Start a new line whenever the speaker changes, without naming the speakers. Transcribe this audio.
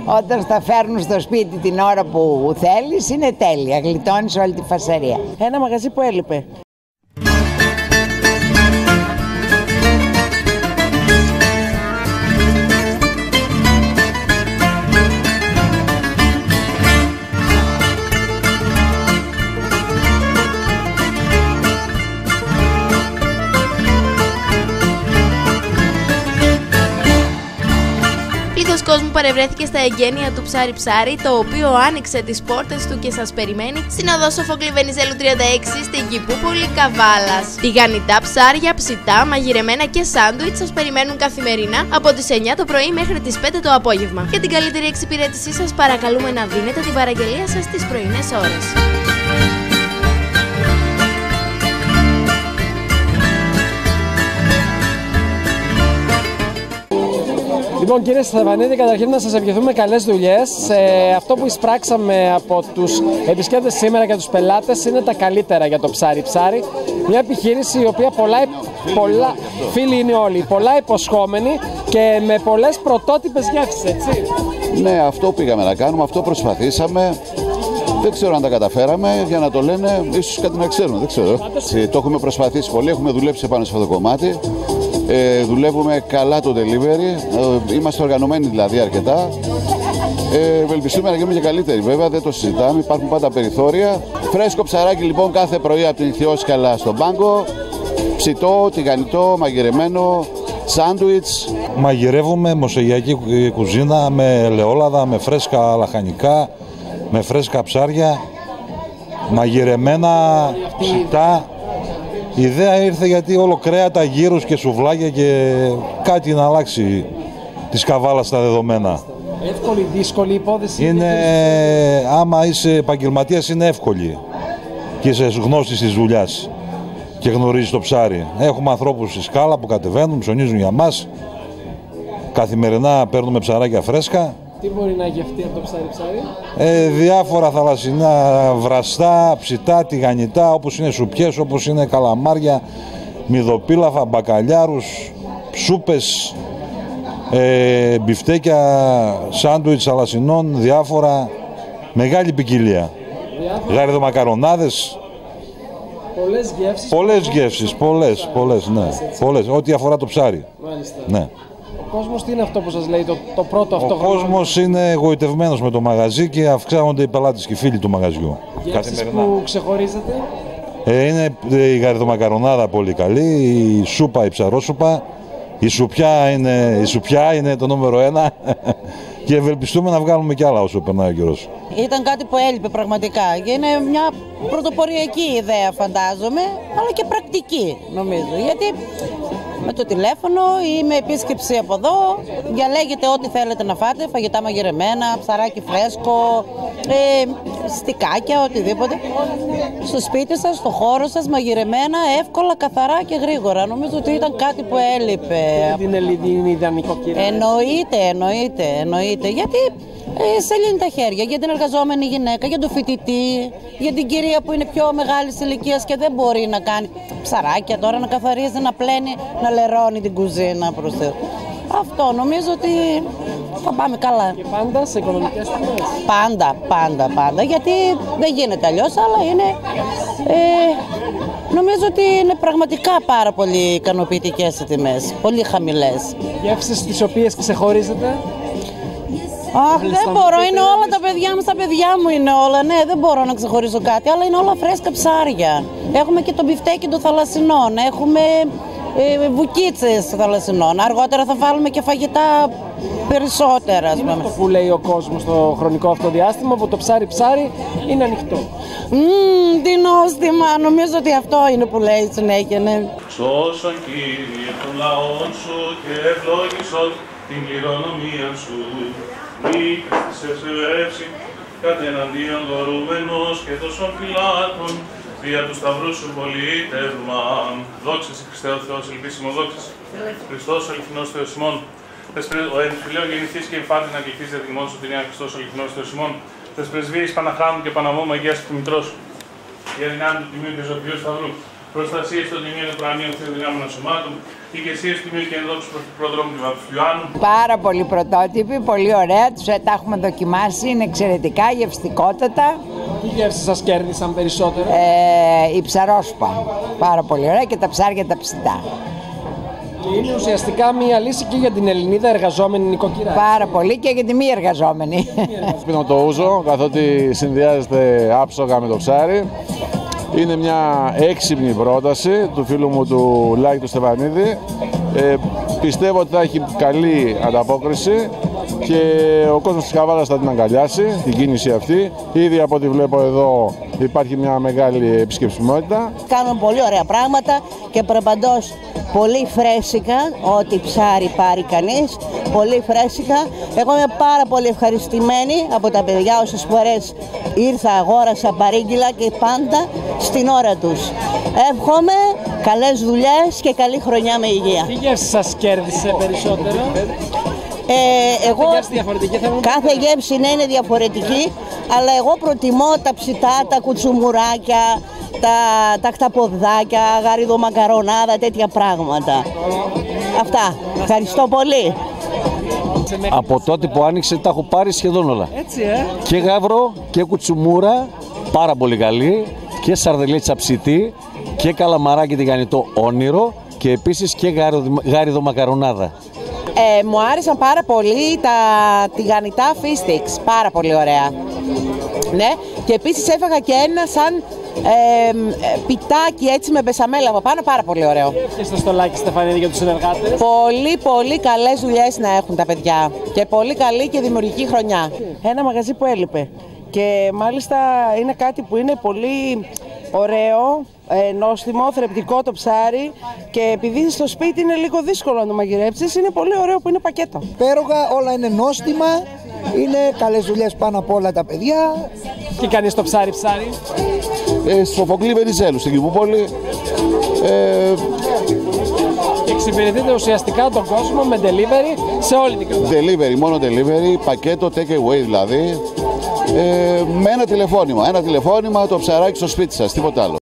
Όταν στα φέρνουν στο σπίτι την ώρα που θέλεις, είναι τέλεια. Γλιτώνεις όλη τη φασαρία.
Ένα μαγαζί που έλειπε.
Πλήθος κόσμου παρευρέθηκε στα εγγένεια του Ψάρι Ψάρι, το οποίο άνοιξε τις πόρτες του και σας περιμένει στην οδό Σοφόκλη Βενιζέλου 36 στην Κηπούπολη Καβάλας. Τηγανιτά ψάρια, ψητά, μαγειρεμένα και σάντουιτς σας περιμένουν καθημερινά από τις 9 το πρωί μέχρι τις 5 το απόγευμα. Για την καλύτερη εξυπηρέτησή σας παρακαλούμε να δίνετε την παραγγελία σας στις πρωινές ώρες.
Λοιπόν, κύριε Στεφανίδη, καταρχήν να σας ευχηθούμε καλές δουλειές. Αυτό που εισπράξαμε από τους επισκέπτες σήμερα και τους πελάτες είναι τα καλύτερα για το Ψάρι Ψάρι. Μια επιχείρηση η οποία πολλά φίλοι είναι όλοι, πολλά υποσχόμενοι και με πολλές πρωτότυπες γεύσεις, έτσι.
Ναι, αυτό πήγαμε να κάνουμε, αυτό προσπαθήσαμε. Δεν ξέρω αν τα καταφέραμε, για να το λένε, ίσως κάτι να ξέρουμε, δεν ξέρω. Το έχουμε προσπαθήσει πολύ, έχουμε δουλέψει πάνω σε αυτό το κομμάτι. Δουλεύουμε καλά το delivery, είμαστε οργανωμένοι δηλαδή αρκετά. Ευελπιστούμε να γίνουμε και καλύτεροι, βέβαια δεν το συζητάμε, υπάρχουν πάντα περιθώρια. Φρέσκο ψαράκι λοιπόν κάθε πρωί από την Ιθιόσκαλα στον Πάγκο, ψητό, τηγανιτό, μαγειρεμένο, σάντουιτς.
Μαγειρεύουμε μοσογειακή κουζίνα με ελαιόλαδα, με φρέσκα λαχανικά, με φρέσκα ψάρια, μαγειρεμένα ψητά. Η ιδέα ήρθε γιατί όλο κρέατα, γύρους και σουβλάκια και κάτι να αλλάξει της Καβάλας στα δεδομένα.
Εύκολη, δύσκολη υπόθεση.
Είναι, άμα είσαι επαγγελματίας είναι εύκολη και είσαι γνώστης της δουλειάς και γνωρίζεις το ψάρι. Έχουμε ανθρώπους στη σκάλα που κατεβαίνουν, ψωνίζουν για μας. Καθημερινά παίρνουμε ψαράκια φρέσκα.
Τι μπορεί να γευτεί από το Ψάρι Ψάρι?
Διάφορα θαλασσινά, βραστά, ψητά, τηγανιτά, όπως είναι σουπιές, όπως είναι καλαμάρια, μυδοπίλαφα, μπακαλιάρους, σούπες, μπιφτέκια, σάντουιτς θαλασσινών, διάφορα, μεγάλη ποικιλία. Γαριδομακαρονάδες.
Πολλές γεύσεις.
Πολλές γεύσεις, πολλές, ναι. Πολλές, ό,τι αφορά το ψάρι.
Μάλιστα.
Ναι.
Ο κόσμος τι είναι αυτό που σας λέει, το πρώτο αυτό?
Ο κόσμος είναι εγωιτευμένος με το μαγαζί και αυξάνονται οι πελάτες και οι φίλοι του μαγαζιού.
Γεύσεις που ξεχωρίζετε?
Είναι η γαριδομακαρονάδα πολύ καλή, η σούπα, η ψαρόσουπα, η σουπιά είναι το νούμερο 1 και ευελπιστούμε να βγάλουμε κι άλλα όσο περνάει ο καιρός.
Ήταν κάτι που έλειπε πραγματικά και είναι μια πρωτοποριακή ιδέα φαντάζομαι, αλλά και πρακτική νομίζω, γιατί με το τηλέφωνο ή με επίσκεψη από εδώ διαλέγετε ό,τι θέλετε να φάτε, φαγητά μαγειρεμένα, ψαράκι φρέσκο, στικάκια, οτιδήποτε. Στο σπίτι σας, στο χώρο σας, μαγειρεμένα, εύκολα, καθαρά και γρήγορα. Νομίζω ότι ήταν κάτι που έλειπε.
Είναι ιδανικό, κύριε?
Εννοείται. Γιατί σε λύνει τα χέρια για την εργαζόμενη γυναίκα, για τον φοιτητή, για την κυρία που είναι πιο μεγάλης ηλικίας και δεν μπορεί να κάνει ψαράκια τώρα, να καθαρίζει, να πλένει, να λερώνει την κουζίνα προς Θεού. Αυτό νομίζω ότι θα πάμε καλά.
Και πάντα σε οικονομικές τιμές?
Πάντα, γιατί δεν γίνεται αλλιώς, αλλά είναι, νομίζω ότι είναι πραγματικά πάρα πολύ ικανοποιητικές οι τιμές, πολύ χαμηλές.
Γεύσεις τις οποίες ξεχωρίζετε?
Αχ, δεν μπορώ, είναι όλα τα παιδιά μου, στα παιδιά μου είναι όλα, ναι, δεν μπορώ να ξεχωρίσω κάτι, αλλά είναι όλα φρέσκα ψάρια. Έχουμε και το μπιφτέκι των θαλασσινών, έχουμε βουκίτσες θαλασσινών, αργότερα θα βάλουμε και φαγητά περισσότερα.
Τι είναι αυτό που λέει ο κόσμος στο χρονικό αυτό διάστημα, που το Ψάρι Ψάρι είναι ανοιχτό?
Τι νόστιμα, νομίζω ότι αυτό είναι που λέει συνέχεια, ναι.
Σώσον Κύριε των λαών σου και ευλόγησον την κληρονομία σου. Μη Χριστίσες ευρεύσει, κατ' εναντίον δωρούμενος και τόσων φυλάκων, δια του σταυρού σου πολίτευμα. Δόξα σε Χριστέ ο Θεός, ελπίσιμο δόξα. Χριστός ο αληθινός Θεός ημών. Ο εμφυλαίων γεννηθείς και εμφάντη να κληθείς δια τιμών σου την Ιαν Χριστός ο αληθινός Θεός ημών. Τες πρεσβείες Παναχάμου και Παναμόμου Αγίας του Μητρός. Για δυνάμει του Τιμίου και Ζωοποιού Σταυρού. προστασία των τιμίων Ουκρανίων Θεοδυνάμενων Σωμάτων, ηγεσία του Τιμίου και Ενδόξου Προδρόμου του Βαπτιστιανού.
Πάρα πολύ πρωτότυποι, πολύ ωραία, τα έχουμε δοκιμάσει, είναι εξαιρετικά, γευστικότατα.
Τι γεύσεις σας κέρδισαν περισσότερο?
Η ψαρόσουπα, πάρα πολύ ωραία, και τα ψάρια τα ψητά.
Και είναι ουσιαστικά μια λύση και για την Ελληνίδα εργαζόμενη νοικοκυρά.
Πάρα πολύ, και για τη μη εργαζόμενη.
Πίνω το ούζο, καθότι συνδυάζεται άψογα με το ψάρι. Είναι μια έξυπνη πρόταση του φίλου μου του Λάκη του Στεφανίδη. Πιστεύω ότι θα έχει καλή ανταπόκριση και ο κόσμος της Καβάλας θα την αγκαλιάσει, την κίνηση αυτή. Ήδη από ό,τι βλέπω εδώ υπάρχει μια μεγάλη επισκεψιμότητα.
Κάνουν πολύ ωραία πράγματα και προπαντός πολύ φρέσικα, ό,τι ψάρι πάρει κανείς, πολύ φρέσικα. Εγώ είμαι πάρα πολύ ευχαριστημένη από τα παιδιά, όσες φορές ήρθα, αγόρασα, παρήγγειλα και πάντα στην ώρα τους. Εύχομαι καλές δουλειές και καλή χρονιά με υγεία.
Τι γεύση σας κέρδισε περισσότερο?
Εγώ, κάθε γεύση είναι διαφορετική, αλλά εγώ προτιμώ τα ψητά, τα κουτσουμουράκια, τα χταποδάκια, γαριδομακαρονάδα, τέτοια πράγματα. Αυτά. Ευχαριστώ πολύ.
Από τότε που άνοιξε τα έχω πάρει σχεδόν όλα.
Έτσι,
Και γάβρο και κουτσουμούρα, πάρα πολύ καλή, και σαρδελίτσα ψητή και καλαμαράκι τηγανιτό όνειρο και επίσης και γαριδομακαρονάδα.
Μου άρεσαν πάρα πολύ τα τηγανιτά fish sticks, πάρα πολύ ωραία. Ναι, και επίσης έφαγα και ένα σαν πιτάκι έτσι με μπεσαμέλα από πάνω, πάρα πολύ ωραίο.
Ευχαριστώ στο Λάκη Στεφανίδη για τους συνεργάτες.
Πολύ πολύ καλές δουλειές να έχουν τα παιδιά και πολύ καλή και δημιουργική χρονιά.
Ένα μαγαζί που έλειπε και μάλιστα είναι κάτι που είναι πολύ ωραίο, νόστιμο, θρεπτικό το ψάρι, και επειδή στο σπίτι είναι λίγο δύσκολο να το μαγειρέψεις, είναι πολύ ωραίο που είναι πακέτο.
Πέρογα, όλα είναι νόστιμα, είναι καλές δουλειές πάνω από όλα τα παιδιά.
Τι κάνεις στο ψάρι?
Στο Φωκλή Βενιζέλου, στην Κηπούπολη.
Και εξυπηρετείτε ουσιαστικά τον κόσμο με delivery σε όλη την Καβάλα.
Delivery, μόνο delivery, πακέτο take away δηλαδή. Με ένα τηλεφώνημα το ψαράκι στο σπίτι σας, τίποτα άλλο.